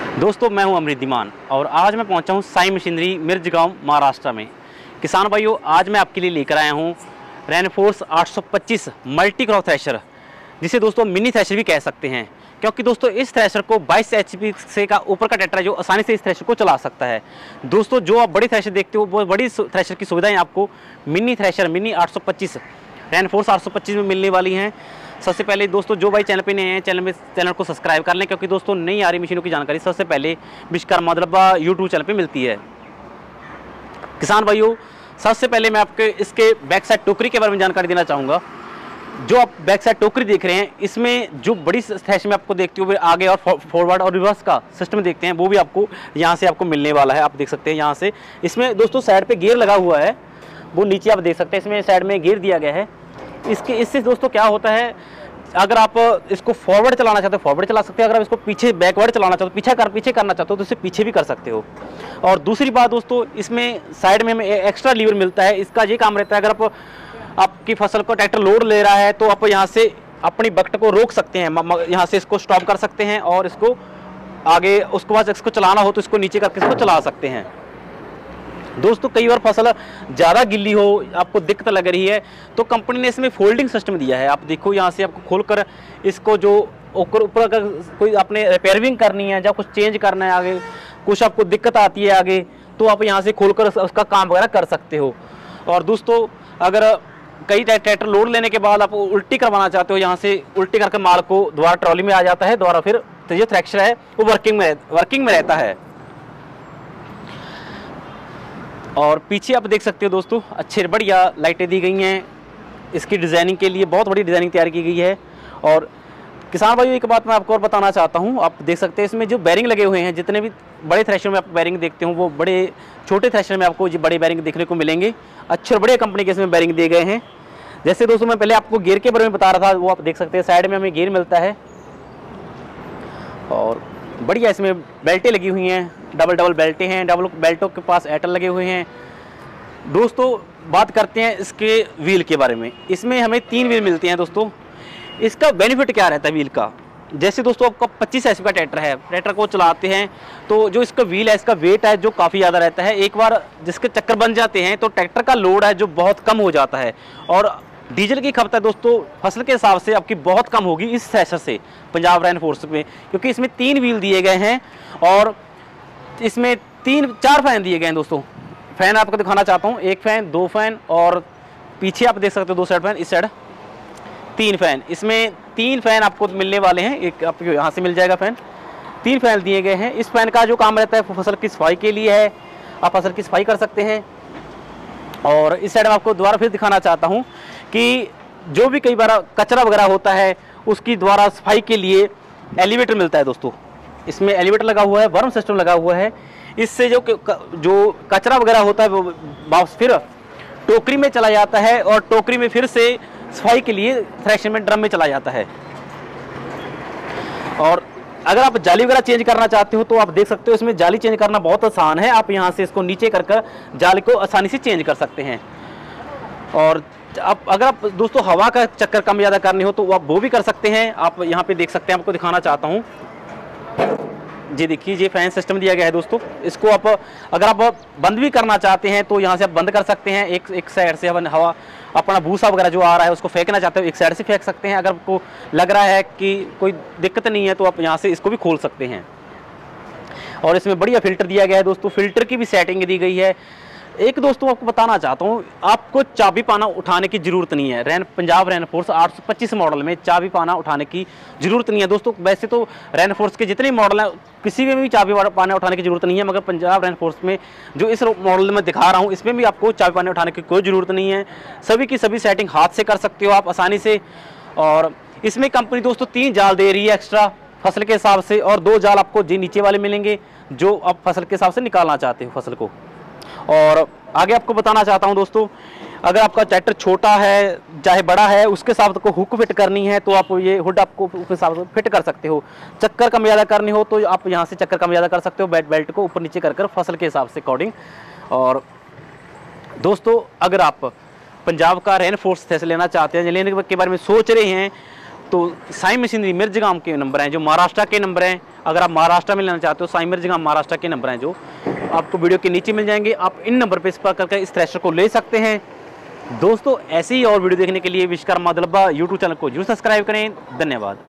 दोस्तों मैं हूं अमृतिमान और आज मैं पहुंचा हूं साई मशीनरी मिर्जगांव महाराष्ट्र में। किसान भाइयों, आज मैं आपके लिए लेकर आया हूं रेनफोर्स 825 मल्टी क्रॉप थ्रेशर, जिसे दोस्तों मिनी थ्रेशर भी कह सकते हैं, क्योंकि दोस्तों इस थ्रेशर को 22 HP से का ऊपर का ट्रैक्टर है जो आसानी से इस थ्रेशर को चला सकता है। दोस्तों जो आप बड़ी थ्रेशर देखते हो वो बड़ी थ्रेशर की सुविधाएं आपको मिनी थ्रेशर मिनी 825 रेनफोर्स 825 में मिलने वाली हैं। सबसे पहले दोस्तों जो भाई चैनल पे नए हैं चैनल को सब्सक्राइब कर लें, क्योंकि दोस्तों नई आ रही मशीनों की जानकारी सबसे पहले विश्वकर्मा दरबा यूट्यूब चैनल पे मिलती है। किसान भाइयों, सबसे पहले मैं आपके इसके बैक साइड टोकरी के बारे में जानकारी देना चाहूँगा। जो आप बैक साइड टोकरी देख रहे हैं, इसमें जो बड़ी थ्रेशर में आपको देखते हो आगे और फॉरवर्ड और रिवर्स का सिस्टम देखते हैं, वो भी आपको यहाँ से आपको मिलने वाला है। आप देख सकते हैं यहाँ से इसमें दोस्तों साइड पे गियर लगा हुआ है, वो नीचे आप देख सकते हैं, इसमें साइड में गियर दिया गया है। इससे दोस्तों क्या होता है, अगर आप इसको फॉरवर्ड चलाना चाहते हो फॉरवर्ड चला सकते हो, अगर आप इसको पीछे बैकवर्ड चलाना चाहते हो पीछे करना चाहते हो तो इसे पीछे भी कर सकते हो। और दूसरी बात दोस्तों, इसमें साइड में हमें एक्स्ट्रा लीवर मिलता है। इसका ये काम रहता है, अगर आपकी फसल को ट्रैक्टर लोड ले रहा है तो आप यहाँ से अपनी बकट को रोक सकते हैं, यहाँ से इसको स्टॉप कर सकते हैं और इसको आगे उसके बाद इसको चलाना हो तो इसको नीचे करके इसको चला सकते हैं। दोस्तों कई बार फसल ज़्यादा गिल्ली हो, आपको दिक्कत लग रही है, तो कंपनी ने इसमें फोल्डिंग सिस्टम दिया है। आप देखो यहाँ से आपको खोलकर इसको जो ऊपर अगर कोई आपने रिपेयरिंग करनी है, जब कुछ चेंज करना है, आगे कुछ आपको दिक्कत आती है आगे, तो आप यहाँ से खोलकर उसका काम वगैरह कर सकते हो। और दोस्तों अगर कई ट्रैक्टर लोड लेने के बाद आप उल्टी करवाना चाहते हो, यहाँ से उल्टी करके माल को दोबारा ट्रॉली में आ जाता है, दोबारा फिर तो ये थ्रेशर है वो वर्किंग में रहता है। और पीछे आप देख सकते हो दोस्तों अच्छे बढ़िया लाइटें दी गई हैं, इसकी डिज़ाइनिंग के लिए बहुत बड़ी डिज़ाइनिंग तैयार की गई है। और किसान भाइयों एक बात मैं आपको और बताना चाहता हूं, आप देख सकते हैं इसमें जो बैरिंग लगे हुए हैं, जितने भी बड़े थ्रेशर में आप बैरिंग देखते हो वो बड़े छोटे थ्रेशर में आपको बड़े बैरिंग देखने को मिलेंगे। अच्छे और बड़े कंपनी के इसमें बैरिंग दिए गए हैं। जैसे दोस्तों मैं पहले आपको गियर के बारे में बता रहा था, वो आप देख सकते हैं साइड में हमें गियर मिलता है और बढ़िया इसमें बेल्टें लगी हुई हैं, डबल बेल्टें हैं, डबल बेल्टों के पास एटल लगे हुए हैं। दोस्तों बात करते हैं इसके व्हील के बारे में। इसमें हमें 3 व्हील मिलते हैं। दोस्तों इसका बेनिफिट क्या रहता है व्हील का, जैसे दोस्तों आपका 25 HP का ट्रैक्टर है, ट्रैक्टर को चलाते हैं तो जो इसका व्हील है, इसका वेट है जो काफ़ी ज़्यादा रहता है। एक बार जिसके चक्कर बन जाते हैं तो ट्रैक्टर का लोड है जो बहुत कम हो जाता है और डीजल की खपत है दोस्तों फसल के हिसाब से आपकी बहुत कम होगी इस थ्रेशर से पंजाब रेनफोर्स में, क्योंकि इसमें 3 व्हील दिए गए हैं और इसमें 4 फैन दिए गए हैं। दोस्तों फैन आपको दिखाना चाहता हूँ, 1 फैन 2 फैन और पीछे आप देख सकते हो 2 साइड फैन, इस साइड 3 फैन। इसमें 3 फैन आपको मिलने वाले हैं, एक आपको यहाँ से मिल जाएगा फैन। 3 फैन दिए गए हैं। इस फैन का जो काम रहता है फसल की सफाई के लिए है, आप फसल की सफाई कर सकते हैं। और इस साइड में आपको दोबारा फिर दिखाना चाहता हूँ कि जो भी कई बार कचरा वगैरह होता है उसकी द्वारा सफाई के लिए एलिवेटर मिलता है। दोस्तों इसमें एलिवेटर लगा हुआ है, वर्म सिस्टम लगा हुआ है। इससे जो कचरा वगैरह होता है वो वापस फिर टोकरी में चला जाता है और टोकरी में फिर से सफाई के लिए थ्रेशर में ड्रम में चला जाता है। और अगर आप जाली वगैरह चेंज करना चाहते हो तो आप देख सकते हो इसमें जाली चेंज करना बहुत आसान है। आप यहाँ से इसको नीचे कर जाली को आसानी से चेंज कर सकते हैं। और अगर आप दोस्तों हवा का चक्कर कम ज़्यादा करने हो तो आप वो भी कर सकते हैं। आप यहाँ पे देख सकते हैं, आपको दिखाना चाहता हूँ, जी देखिए ये फैन सिस्टम दिया गया है। दोस्तों इसको आप अगर आप बंद भी करना चाहते हैं तो यहाँ से आप बंद कर सकते हैं। एक साइड से हवा अपना भूसा वगैरह जो आ रहा है उसको फेंकना चाहते हो, एक साइड से फेंक सकते हैं। अगर आपको लग रहा है कि कोई दिक्कत नहीं है तो आप यहाँ से इसको भी खोल सकते हैं। और इसमें बढ़िया फिल्टर दिया गया है। दोस्तों फिल्टर की भी सेटिंग दी गई है। एक दोस्तों आपको बताना चाहता हूँ, आपको चाबी पाना उठाने की ज़रूरत नहीं है। पंजाब रेनफोर्स 825 मॉडल में चाबी पाना उठाने की ज़रूरत नहीं है। दोस्तों वैसे तो रेनफोर्स के जितने मॉडल हैं किसी में भी चाबी पाना उठाने की ज़रूरत नहीं है, मगर पंजाब रेनफोर्स में जो इस मॉडल में दिखा रहा हूँ इसमें भी आपको चाबी पाना उठाने की कोई ज़रूरत नहीं है। सभी की सभी सेटिंग हाथ से कर सकते हो आप आसानी से। और इसमें कंपनी दोस्तों 3 जाल दे रही है एक्स्ट्रा फसल के हिसाब से, और 2 जाल आपको जी नीचे वाले मिलेंगे जो आप फसल के हिसाब से निकालना चाहते हो फसल को। और आगे आपको बताना चाहता हूं दोस्तों, अगर आपका ट्रैक्टर छोटा है चाहे बड़ा है, उसके हिसाब से हुक फिट करनी है तो आप ये हुड आपको उस हिसाब से फिट कर सकते हो। चक्कर कम ज़्यादा करनी हो तो आप यहाँ से चक्कर कम ज़्यादा कर सकते हो, बेल्ट को ऊपर नीचे कर फसल के हिसाब से अकॉर्डिंग। और दोस्तों अगर आप पंजाब का रेनफोर्स थ्रेशर लेना चाहते हैं, लेने के बारे में सोच रहे हैं तो साई मशीनरी मिर्जगाम के नंबर हैं जो महाराष्ट्र के नंबर हैं। अगर आप महाराष्ट्र में लेना चाहते हो, साई मिर्जगाम महाराष्ट्र के नंबर हैं जो आपको वीडियो के नीचे मिल जाएंगे। आप इन नंबर पर संपर्क करके इस थ्रेशर को ले सकते हैं। दोस्तों ऐसे ही और वीडियो देखने के लिए विश्वकर्मा दलब्बा यूट्यूब चैनल को जरूर सब्सक्राइब करें। धन्यवाद।